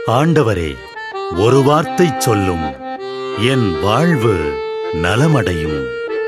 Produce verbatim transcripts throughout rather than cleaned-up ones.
ஆண்டவரே, ஒரு வார்த்தை சொல்லும், என் வாழ்வு நலமடையும்.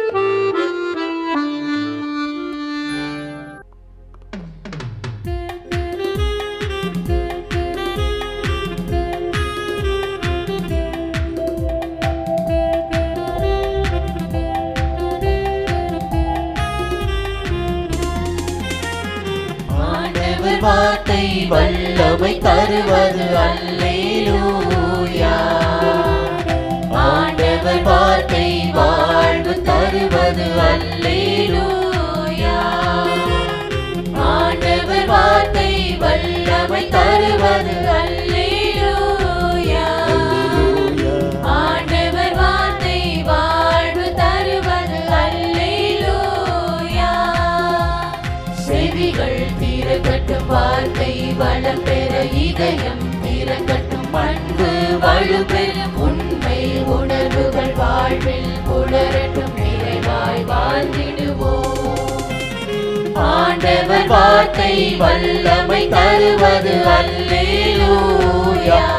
வார்த்தை வல்லமை தருவது அல்லேலூயா. ஆண்டவர் வார்த்தை வாழ்வு தருவது அல்லேலூயா. ஆண்டவர் வார்த்தை வல்லமை தருவது அல்லேலூயா. ஆண்டவர் வார்த்தை வாழ்வு தருவது அல்லேலூயா. செவிகள் திறக்கட்டும், வார்த்தை வளம் பெற இதயம் திறக்கட்டும், பண்பு வலுப்பெறும், உண்மை உணர்வுகள் வாழ்வில் புலரட்டும், நிறைவாய் வாழ்ந்திடுவோம். ஆண்டவர் வார்த்தை வல்லமை தருவது அல்லேலூயா.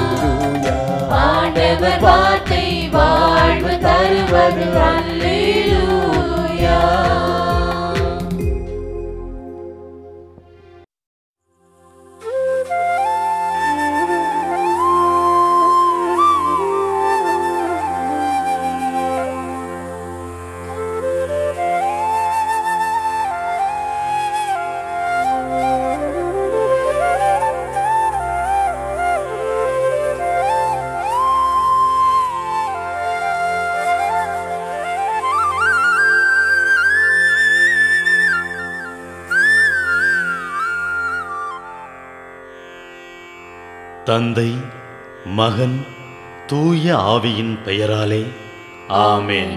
ஆண்டவர் வார்த்தை வாழ்வு தருவது அல்லேலூயா. தந்தை, மகன், தூய ஆவியின் பெயராலே ஆமென்.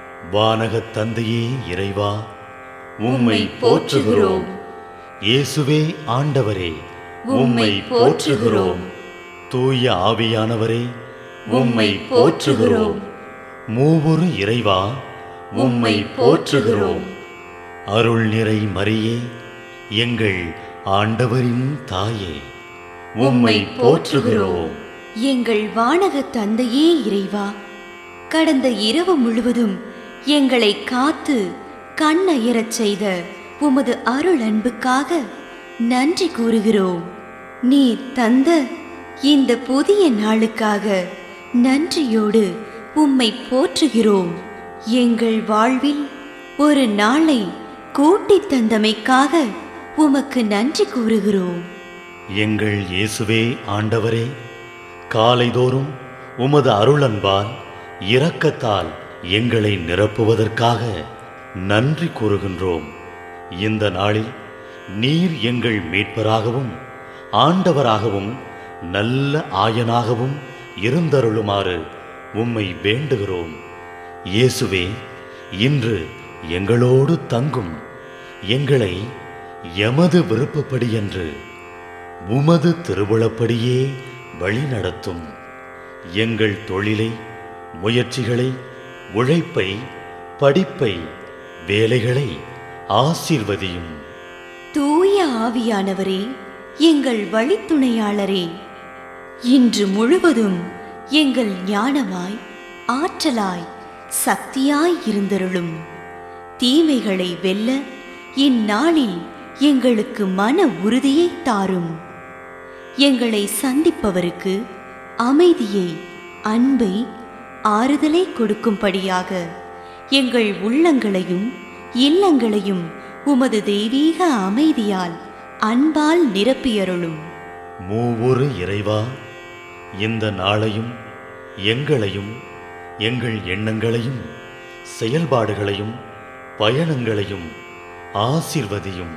வானகத் தந்தையே இறைவா, உம்மை போற்றுகிறோம். இயேசுவே ஆண்டவரே, உம்மை போற்றுகிறோம். தூய ஆவியானவரே, உம்மை போற்றுகிறோம். மூவொரு இறைவா, உம்மை போற்றுகிறோம். அருள் நிறை மரியே, எங்கள் ஆண்டவரின் தாயே, உம்மை போற்றுகிறோம். எங்கள் வானக தந்தையே இறைவா, கடந்த இரவு முழுவதும் எங்களை காத்து கண்ணயரச் செய்த உமது அருள் அன்புக்காக நன்றி கூறுகிறோம். நீர் தந்த இந்த புதிய நாளுக்காக நன்றியோடு உம்மை போற்றுகிறோம். எங்கள் வாழ்வில் ஒரு நாளை கூட்டித் தந்தமைக்காக உமக்கு நன்றி கூறுகிறோம். எங்கள் இயேசுவே ஆண்டவரே, காலைதோறும் உமது அருளன்பால் இரக்கத்தால் எங்களை நிரப்புவதற்காக நன்றி கூறுகின்றோம். இந்த நாளில் நீர் எங்கள் மீட்பராகவும் ஆண்டவராகவும் நல்ல ஆயனாகவும் இருந்தருளுமாறு உம்மை வேண்டுகிறோம். இயேசுவே, இன்று எங்களோடு தங்கும், எங்களை எமது விருப்பப்படி என்று உமது திருவுளப்படியே வழிநடத்தும். எங்கள் தொழிலை, முயற்சிகளை, உழைப்பை, படிப்பை, வேலைகளை ஆசீர்வதியும். தூய ஆவியானவரே, எங்கள் வழித்துணையாளரே, இன்று முழுவதும் எங்கள் ஞானமாய், ஆற்றலாய், சக்தியாய் இருந்தருளும். தீமைகளை வெல்ல இந்நாளில் எங்களுக்கு மன உறுதியை தாரும். எங்களை சந்திப்பவருக்கு அமைதியை, அன்பை, ஆறுதலை கொடுக்கும்படியாக எங்கள் உள்ளங்களையும் இல்லங்களையும் உமது தெய்வீக அமைதியால், அன்பால் நிரப்பியருளும். மூவொரு இறைவா, இந்த நாளையும் எங்களையும் எங்கள் எண்ணங்களையும் செயல்பாடுகளையும் பயணங்களையும் ஆசீர்வதியும்.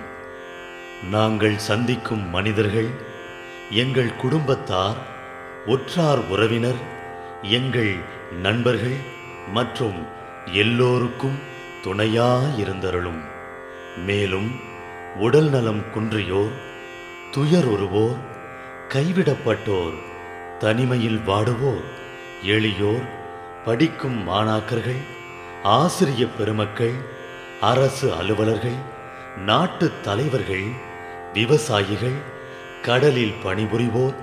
நாங்கள் சந்திக்கும் மனிதர்கள், எங்கள் குடும்பத்தார், உற்றார் உறவினர், எங்கள் நண்பர்கள் மற்றும் எல்லோருக்கும் துணையாயிருந்தருளும். மேலும் உடல் நலம் குன்றியோர், துயருறுவோர், கைவிடப்பட்டோர், தனிமையில் வாடுவோர், எளியோர், படிக்கும் மாணாக்கர்கள், ஆசிரிய பெருமக்கள், அரசு அலுவலர்கள், நாட்டு தலைவர்கள், விவசாயிகள், கடலில் பணிபுரிவோர்,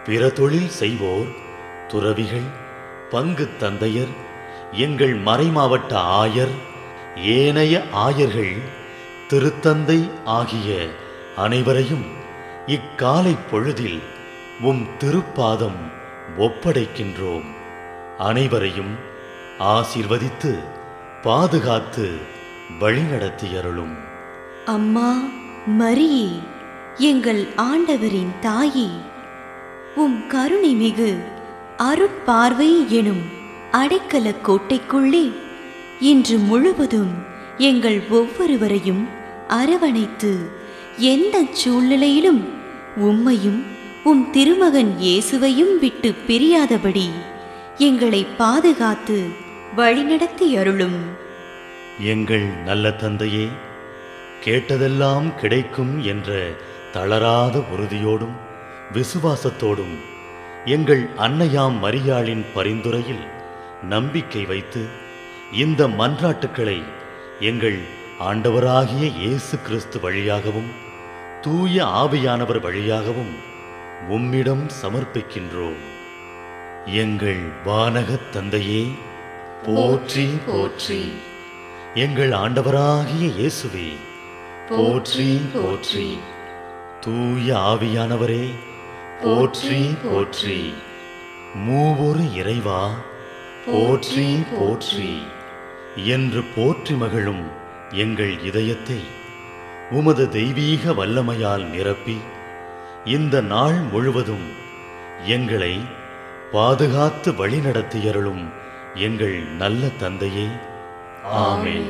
பிற தொழில் செய்வோர், துறவிகள், பங்கு தந்தையர், எங்கள் மறைமாவட்ட ஆயர், ஏனைய ஆயர்கள், திருத்தந்தை ஆகிய அனைவரையும் இக்காலை பொழுதில் உம் திருப்பாதம் ஒப்படைக்கின்றோம். அனைவரையும் ஆசீர்வதித்து பாதுகாத்து வழிநடத்தியருளும். அம்மா மரியே, எங்கள் ஆண்டவரின் தாயே, உம் கருணை மிகு அருட்பார்வை எனும் அடைக்கல கோட்டைக்குள்ளே இன்று முழுவதும் எங்கள் ஒவ்வொருவரையும் அரவணைத்து எந்த சூழ்நிலையிலும் உம்மையும் உம் திருமகன் இயேசுவையும் விட்டு பிரியாதபடி எங்களை பாதுகாத்து வழிநடத்தி அருளும். எங்கள் நல்ல தந்தையே, கேட்டதெல்லாம் கிடைக்கும் என்ற தளராத உறுதியோடும் விசுவாசத்தோடும் எங்கள் அன்னையாம் மரியாளின் பரிந்துரையில் நம்பிக்கை வைத்து இந்த மன்றாட்டுக்களை எங்கள் ஆண்டவராகிய இயேசு கிறிஸ்து வழியாகவும் தூய ஆவியானவர் வழியாகவும் உம்மிடம் சமர்ப்பிக்கின்றோம். எங்கள் வானகத் தந்தையே, போற்றி போற்றி. எங்கள் ஆண்டவராகிய இயேசுவே, போற்றி போற்றி. தூய ஆவியானவரே, போற்றி போற்றி. மூவொரு இறைவா, போற்றி போற்றி என்று போற்றி மகிழும் எங்கள் இதயத்தை உமது தெய்வீக வல்லமையால் நிரப்பி இந்த நாள் முழுவதும் எங்களை பாதுகாத்து வழிநடத்தியருளும் எங்கள் நல்ல தந்தையே, ஆமென்.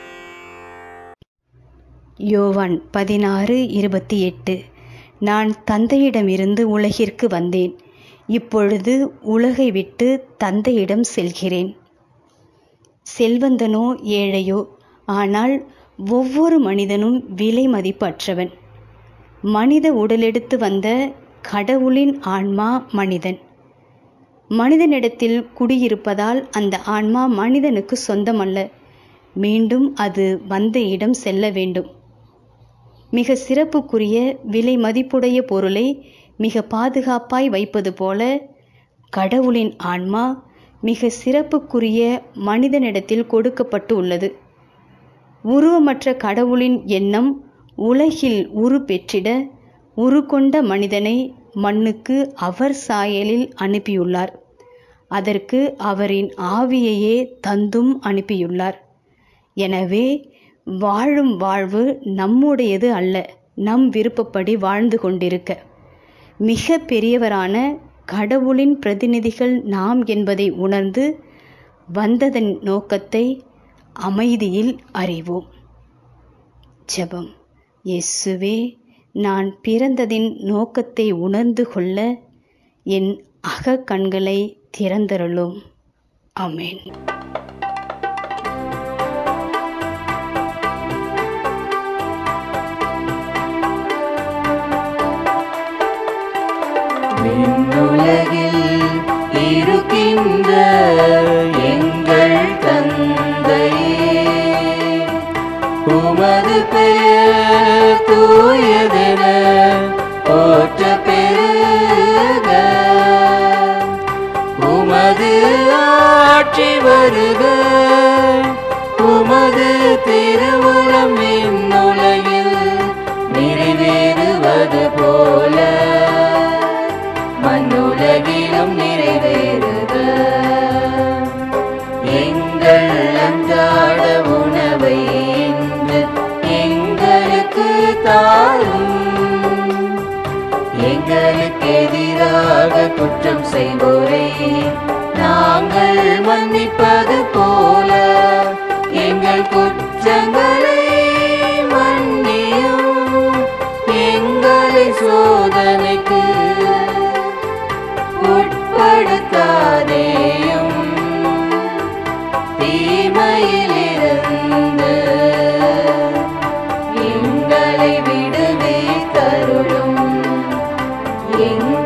யோவான் பதினாறு இருபத்தி எட்டு. நான் தந்தையிடமிருந்து உலகிற்கு வந்தேன், இப்பொழுது உலகை விட்டு தந்தையிடம் செல்கிறேன். செல்வந்தனோ ஏழையோ, ஆனால் ஒவ்வொரு மனிதனும் விலை மதிப்பற்றவன். மனித உடலெடுத்து வந்த கடவுளின் ஆன்மா மனிதன். மனிதனிடத்தில் குடியிருப்பதால் அந்த ஆன்மா மனிதனுக்கு சொந்தமல்ல, மீண்டும் அது வந்த இடம் செல்ல வேண்டும். மிக சிறப்புக்குரிய விலை மதிப்புடைய பொருளை மிக பாதுகாப்பாய் வைப்பது போல கடவுளின் ஆன்மா மிக சிறப்புக்குரிய மனிதனிடத்தில் கொடுக்கப்பட்டு உள்ளது. உருவமற்ற கடவுளின் எண்ணம் உலகில் உரு பெற்றிட உரு கொண்ட மனிதனை மண்ணுக்கு அவர் சாயலில் அனுப்பியுள்ளார். அதற்கு அவரின் ஆவியையே தந்தும் அனுப்பியுள்ளார். எனவே வாழும் வாழ்வு நம்முடையது அல்ல, நம் விருப்பப்படி வாழ்ந்து கொண்டிருக்க மிக பெரியவரான கடவுளின் பிரதிநிதிகள் நாம் என்பதை உணர்ந்து வந்ததன் நோக்கத்தை அமைதியில் அறிவோம். ஜெபம். இயேசுவே, நான் பிறந்ததின் நோக்கத்தை உணர்ந்து கொள்ள என் அக கண்களை திறந்தருளும். ஆமென். விண்ணுலகில் இருக்கின்ற எங்கள் தந்தையே, உமது பெயர் தூயதென போற்ற பெருக, உமது ஆட்சி வருக, உமது திருவுளம் விண்ணுலகில் நிறைவேறுவது போல மண்ணுலகிலும் நிறைவேறுக. எங்கள் அன்றாட உணவை இன்று எங்களுக்கு தாரும். எங்களுக்கு எதிராக குற்றம் செய்வோரை நாங்கள் மன்னிப்பது போல எங்கள் குற்றங்களை மன்னியும். எங்களை சோதனைக்கு உட்படுத்தாதேயும், தீமையிலிருந்து எங்களை விடுவித்தருளும். எங்கள்